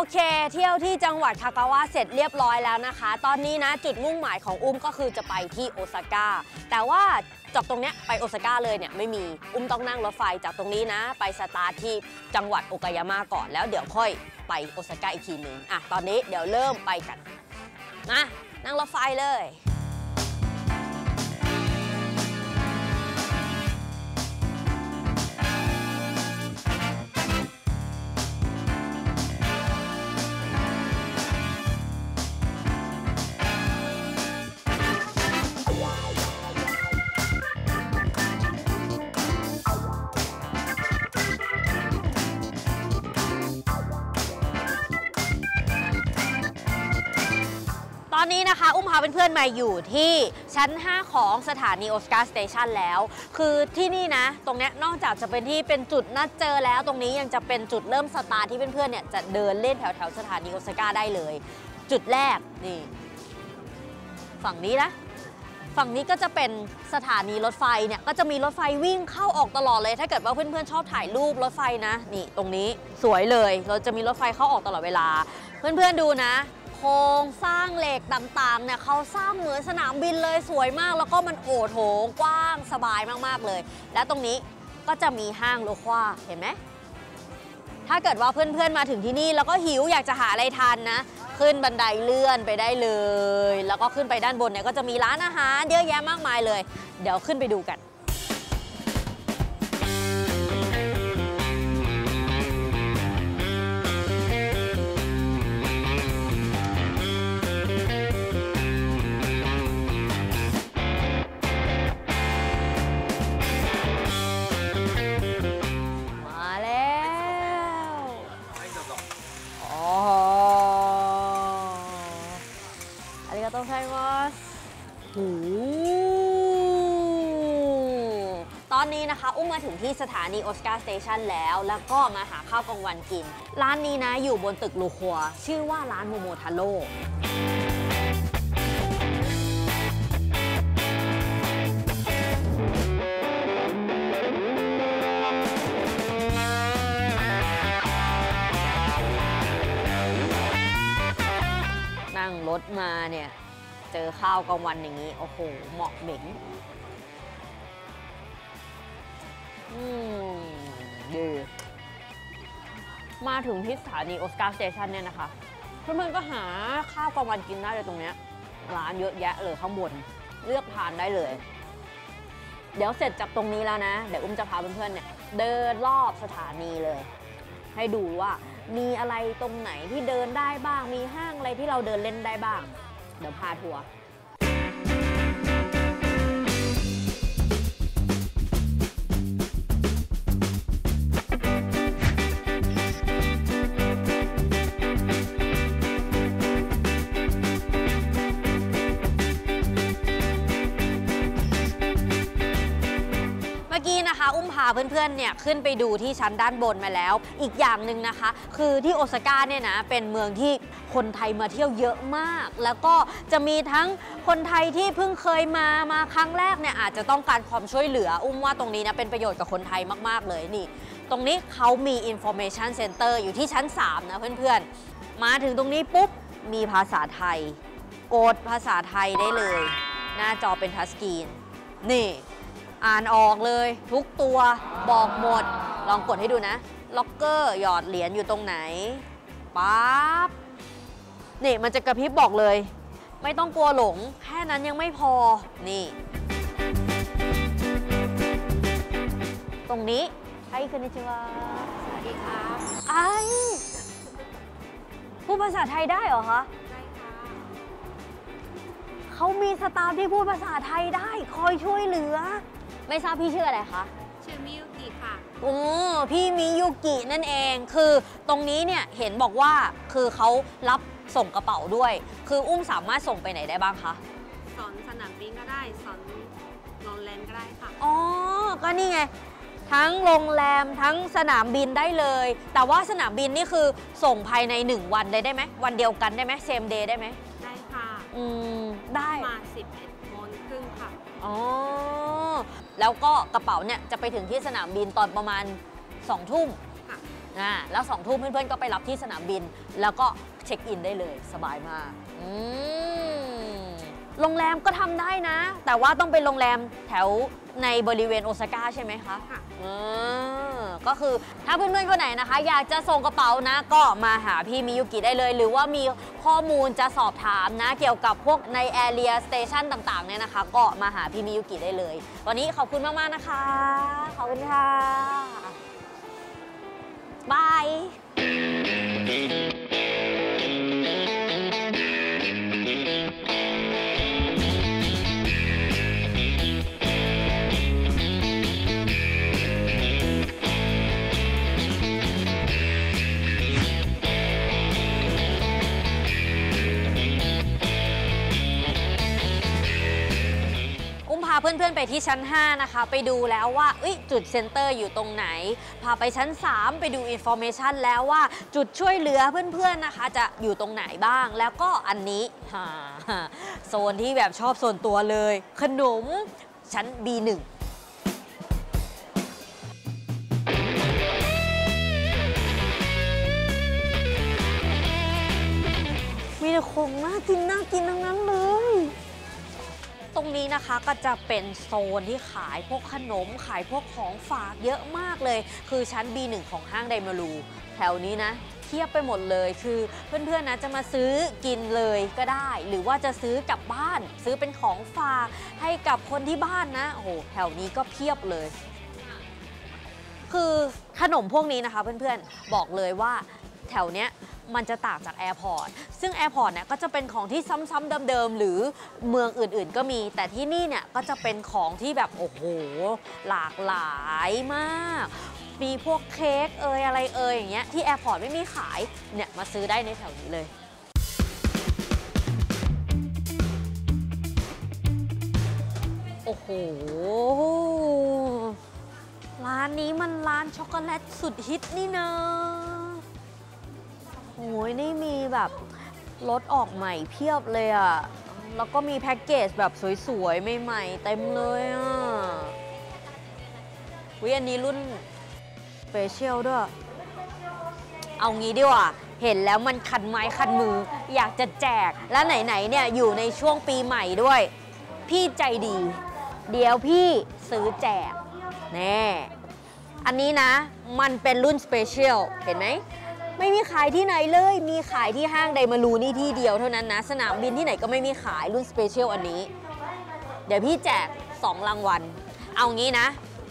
เคเที่ยวที่จังหวัดคากาวะเสร็จเรียบร้อยแล้วนะคะตอนนี้นะจุดมุ่งหมายของอุ้มก็คือจะไปที่โอซาก้าแต่ว่าจากตรงเนี้ยไปโอซาก้าเลยเนี่ยไม่มีอุ้มต้องนั่งรถไฟจากตรงนี้นะไปสตาร์ทที่จังหวัดโอกายาม่าก่อนแล้วเดี๋ยวค่อยไปโอซาก้าอีกทีนึงตอนนี้เดี๋ยวเริ่มไปกันนะนั่งรถไฟเลยตอนนี้นะคะอุ้มพาเพื่อนๆมาอยู่ที่ชั้น 5 ของสถานีโอซาก้าสเตชันแล้วคือที่นี่นะตรงนี้นอกจากจะเป็นที่เป็นจุดนัดเจอแล้วตรงนี้ยังจะเป็นจุดเริ่มสตาร์ทที่เพื่อนๆเนี่ยจะเดินเล่นแถวๆสถานีโอซาก้าได้เลยจุดแรกนี่ฝั่งนี้นะฝั่งนี้ก็จะเป็นสถานีรถไฟเนี่ยก็จะมีรถไฟวิ่งเข้าออกตลอดเลยถ้าเกิดว่าเพื่อนๆชอบถ่ายรูปรถไฟนะนี่ตรงนี้สวยเลยเราจะมีรถไฟเข้าออกตลอดเวลาเพื่อนๆดูนะโครงสร้างเหล็กต่างๆเนี่ยเขาสร้างเหมือนสนามบินเลยสวยมากแล้วก็มันโอดโถงกว้างสบายมากๆเลยและตรงนี้ก็จะมีห้างโลควาเห็นไหมถ้าเกิดว่าเพื่อนๆมาถึงที่นี่แล้วก็หิวอยากจะหาอะไรทานนะขึ้นบันไดเลื่อนไปได้เลยแล้วก็ขึ้นไปด้านบนเนี่ยก็จะมีร้านอาหารเยอะแยะมากมายเลยเดี๋ยวขึ้นไปดูกันตอนนี้นะคะอุ้มมาถึงที่สถานีโอซาก้าสเตชันแล้วก็มาหาข้าวกลางวันกินร้านนี้นะอยู่บนตึกลูคัวชื่อว่าร้านโมโมทาโร่นั่งรถมาเนี่ยเจอข้าวกลางวันอย่างนี้โอ้โหเหมาะเหม็งดีมาถึงที่สถานีโอซาก้าสเตชันเนี่ยนะคะเพื่อนๆก็หาข้าวกลางวันกินได้เลยตรงเนี้ยร้านเยอะแยะเลยข้างบนเลือกทานได้เลยเดี๋ยวเสร็จจากตรงนี้แล้วนะเดี๋ยวอุ้มจะพาเพื่อนๆเนี่ยเดินรอบสถานีเลยให้ดูว่ามีอะไรตรงไหนที่เดินได้บ้างมีห้างอะไรที่เราเดินเล่นได้บ้างเดี๋ยวพาทัวร์อุ้มพาเพื่อนๆเนี่ยขึ้นไปดูที่ชั้นด้านบนมาแล้วอีกอย่างหนึ่งนะคะคือที่โอซาก้าเนี่ยนะเป็นเมืองที่คนไทยมาเที่ยวเยอะมากแล้วก็จะมีทั้งคนไทยที่เพิ่งเคยมาครั้งแรกเนี่ยอาจจะต้องการความช่วยเหลืออุ้มว่าตรงนี้นะเป็นประโยชน์กับคนไทยมากๆเลยนี่ตรงนี้เขามี Information Center อยู่ที่ชั้น 3นะเพื่อนๆมาถึงตรงนี้ปุ๊บมีภาษาไทยกดภาษาไทยได้เลยหน้าจอเป็นทัชสกรีนนี่อ่านออกเลยทุกตัวบอกหมดลองกดให้ดูนะล็อกเกอร์หยอดเหรียญอยู่ตรงไหนปั๊บนี่มันจะกระพริบบอกเลยไม่ต้องกลัวหลงแค่นั้นยังไม่พอนี่ตรงนี้ใช่คอนนิชิวะสวัสดีครับพูดภาษาไทยได้เหรอคะได้ค่ะเขามีสตาฟที่พูดภาษาไทยได้คอยช่วยเหลือไม่ทราบพี่ชื่ออะไรคะชื่อมิยุกิค่ะโอ้พี่มิยุกินั่นเองคือตรงนี้เนี่ยเห็นบอกว่าคือเขารับส่งกระเป๋าด้วยคืออุ้มสามารถส่งไปไหนได้บ้างคะสอนสนามบินก็ได้สอนโรงแรมก็ได้ค่ะอ๋อก็นี่ไงทั้งโรงแรมทั้งสนามบินได้เลยแต่ว่าสนามบินนี่คือส่งภายใน1วันได้ไหมวันเดียวกันได้ไหมเซมเดย์ได้ไหมได้ค่ะได้มา11:30ค่ะอ๋อแล้วก็กระเป๋าเนี่ยจะไปถึงที่สนามบินตอนประมาณ2 ทุ่มแล้ว2 ทุ่มเพื่อนๆก็ไปรับที่สนามบินแล้วก็เช็คอินได้เลยสบายมากโรงแรมก็ทำได้นะแต่ว่าต้องเป็นโรงแรมแถวในบริเวณโอซาก้าใช่ไหมคะค่ะก็คือถ้าเพื่อนๆคนไหนนะคะอยากจะส่งกระเป๋านะก็มาหาพี่มิยุกิได้เลยหรือว่ามีข้อมูลจะสอบถามนะเกี่ยวกับพวกในแอเรียสเตชันต่างๆเนี่ยนะคะก็มาหาพี่มิยุกิได้เลยวันนี้ขอบคุณมากๆนะคะขอบคุณค่ะบายพาเพื่อนๆไปที่ชั้น5นะคะไปดูแล้วว่าจุดเซ็นเตอร์อยู่ตรงไหนพาไปชั้น3ไปดูอินโฟเมชันแล้วว่าจุดช่วยเหลือเพื่อนๆนะคะจะอยู่ตรงไหนบ้างแล้วก็อันนี้โซนที่แบบชอบส่วนตัวเลยขนมชั้น B1 มีแต่ของน่ากินทั้งนั้นเลยตรงนี้นะคะก็จะเป็นโซนที่ขายพวกขนมขายพวกของฝากเยอะมากเลยคือชั้น B1 ของห้างไดมารูแถวนี้นะเทียบไปหมดเลยคือเพื่อนๆนะจะมาซื้อกินเลยก็ได้หรือว่าจะซื้อกลับบ้านซื้อเป็นของฝากให้กับคนที่บ้านนะโอ้โหแถวนี้ก็เพียบเลยคือขนมพวกนี้นะคะเพื่อนๆบอกเลยว่าแถวเนี้ยมันจะต่างจากแอร์พอร์ตซึ่งแอร์พอร์ตเนี่ยก็จะเป็นของที่ซ้ำๆเดิมๆหรือเมืองอื่นๆก็มีแต่ที่นี่เนี่ยก็จะเป็นของที่แบบโอ้โหหลากหลายมากมีพวกเค้กอะไรอย่างเงี้ยที่แอร์พอร์ตไม่มีขายเนี่ยมาซื้อได้ในแถวนี้เลยโอ้โหร้านนี้มันร้านช็อกโกแลตสุดฮิตนี่นะโอ้ยนี่มีแบบรถออกใหม่เพียบเลยอ่ะแล้วก็มีแพ็กเกจแบบสวยๆใหม่ๆเต็มเลยอ่ะอันนี้รุ่นสเปเชียลด้วยเอางี้ดีกว่าเห็นแล้วมันคันไม้คันมืออยากจะแจกและไหนๆเนี่ยอยู่ในช่วงปีใหม่ด้วยพี่ใจดีเดี๋ยวพี่ซื้อแจกแน่อันนี้นะมันเป็นรุ่นสเปเชียลเห็นไหมไม่มีขายที่ไหนเลยมีขายที่ห้างไดมารูนี่ที่เดียวเท่านั้นนะสนามบินที่ไหนก็ไม่มีขายรุ่นสเปเชียลอันนี้เดี๋ยวพี่แจก2 รางวัลเอางี้นะ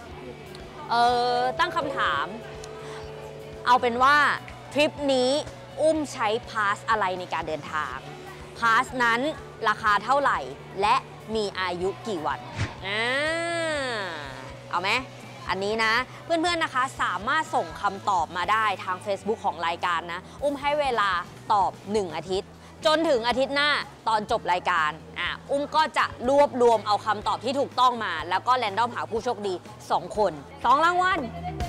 ตั้งคำถามเอาเป็นว่าทริปนี้อุ้มใช้พาสอะไรในการเดินทางพาสนั้นราคาเท่าไหร่และมีอายุกี่วันเอาไหมอันนี้นะเพื่อนๆนะคะสามารถส่งคำตอบมาได้ทาง Facebook ของรายการนะอุ้มให้เวลาตอบ1 อาทิตย์จนถึงอาทิตย์หน้าตอนจบรายการอุ้มก็จะรวบรวมเอาคำตอบที่ถูกต้องมาแล้วก็แรนดอมหาผู้โชคดี2 คน2 รางวัล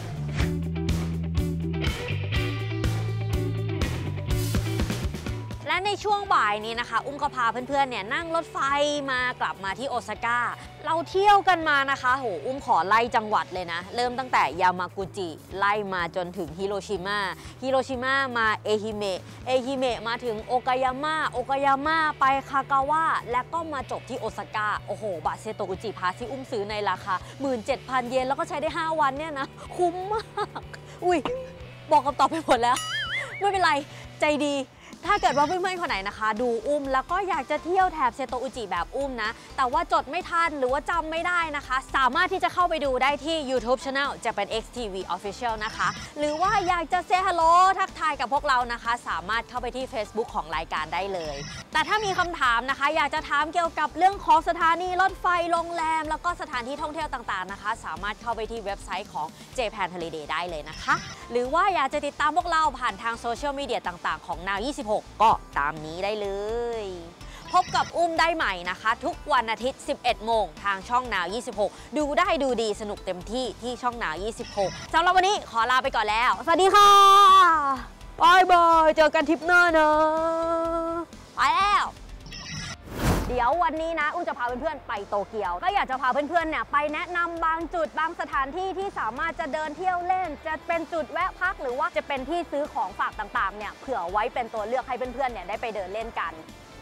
และในช่วงบ่ายนี้นะคะอุ้มก็พาเพื่อนๆเนี่ยนั่งรถไฟกลับมาที่โอซาก้าเราเที่ยวกันมานะคะโหอุ้มขอไล่จังหวัดเลยนะเริ่มตั้งแต่ยามากุจิไล่มาจนถึงฮิโรชิมามาเอฮิเมะมาถึงโอกายาม่าไปคากาวะและก็มาจบที่โอซาก้าโอ้โหบาเซโตอุจิพาสที่อุ้มซื้อในราคา 17,000 เยนแล้วก็ใช้ได้5 วันเนี่ยนะคุ้มมากอุ้ยบอกคำตอบไปหมดแล้วไม่เป็นไรใจดีถ้าเกิดว่าเพื่อนๆคนไหนนะคะดูอุ้มแล้วก็อยากจะเที่ยวแถบเซโตอุจิแบบอุ้มนะแต่ว่าจดไม่ทันหรือว่าจำไม่ได้นะคะสามารถที่จะเข้าไปดูได้ที่ YouTube Channel Japan X TV Official นะคะหรือว่าอยากจะเซฮัลโหลทักทายกับพวกเรานะคะสามารถเข้าไปที่ Facebook ของรายการได้เลยแต่ถ้ามีคำถามนะคะอยากจะถามเกี่ยวกับเรื่องของสถานีรถไฟโรงแรมแล้วก็สถานที่ท่องเที่ยวต่างๆนะคะสามารถเข้าไปที่เว็บไซต์ของ Japan Holiday ได้เลยนะคะหรือว่าอยากจะติดตามพวกเราผ่านทางโซเชียลมีเดียต่างๆของ Now 26ก็ตามนี้ได้เลยพบกับอุ้มได้ใหม่นะคะทุกวันอาทิตย์ 11 โมงทางช่อง Now 26ดูได้ดูดีสนุกเต็มที่ที่ช่อง Now 26สำหรับวันนี้ขอลาไปก่อนแล้วสวัสดีค่ะบายบายเจอกันทริปหน้านะไปแล้วเดี๋ยววันนี้นะอุ้มจะพาเพื่อนๆไปโตเกียวก็อยากจะพาเพื่อนๆเนี่ยไปแนะนำบางจุดบางสถานที่ที่สามารถจะเดินเที่ยวเล่นจะเป็นจุดแวะพักหรือว่าจะเป็นที่ซื้อของฝากต่างๆเนี่ยเผื่อไว้เป็นตัวเลือกให้เพื่อนๆเนี่ยได้ไปเดินเล่นกัน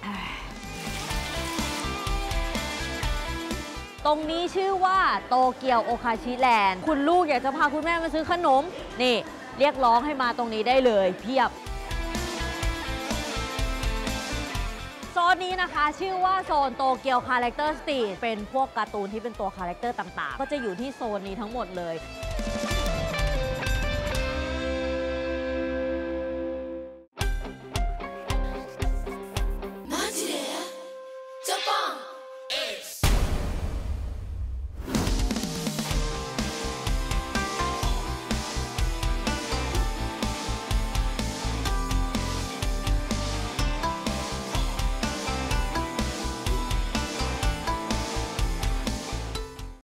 ตรงนี้ชื่อว่าโตเกียวโอคาชิแลนด์คุณลูกอยากจะพาคุณแม่มาซื้อขนมนี่เรียกร้องให้มาตรงนี้ได้เลยเพียบโซนนี้นะคะชื่อว่าโซนโตเกียวคาแรคเตอร์สตรีทเป็นพวกการ์ตูนที่เป็นตัวคาแรคเตอร์ต่างๆก็จะอยู่ที่โซนนี้ทั้งหมดเลย